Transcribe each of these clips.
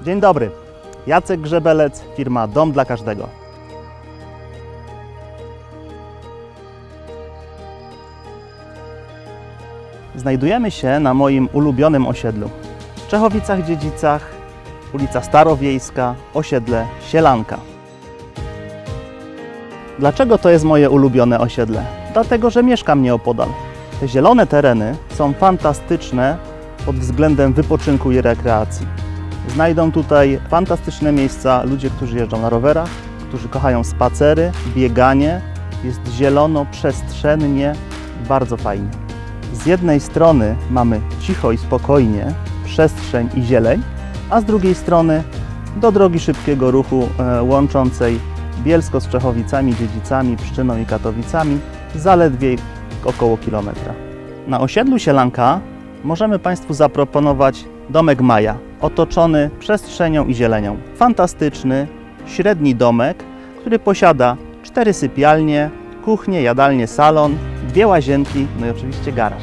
Dzień dobry, Jacek Grzebelec, firma Dom dla Każdego. Znajdujemy się na moim ulubionym osiedlu. W Czechowicach-Dziedzicach, ulica Starowiejska, osiedle Sielanka. Dlaczego to jest moje ulubione osiedle? Dlatego, że mieszkam nieopodal. Te zielone tereny są fantastyczne pod względem wypoczynku i rekreacji. Znajdą tutaj fantastyczne miejsca ludzie, którzy jeżdżą na rowerach, którzy kochają spacery, bieganie. Jest zielono, przestrzennie, bardzo fajnie. Z jednej strony mamy cicho i spokojnie, przestrzeń i zieleń, a z drugiej strony do drogi szybkiego ruchu łączącej Bielsko z Czechowicami, Dziedzicami, Pszczyną i Katowicami zaledwie około kilometra. Na osiedlu Sielanka możemy Państwu zaproponować domek Maja, otoczony przestrzenią i zielenią. Fantastyczny, średni domek, który posiada 4 sypialnie, kuchnię, jadalnię, salon, 2 łazienki, no i oczywiście garaż.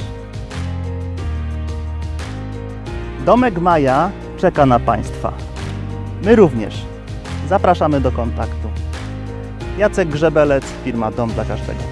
Domek Maja czeka na Państwa. My również. Zapraszamy do kontaktu. Jacek Grzebelec, firma Dom dla Każdego.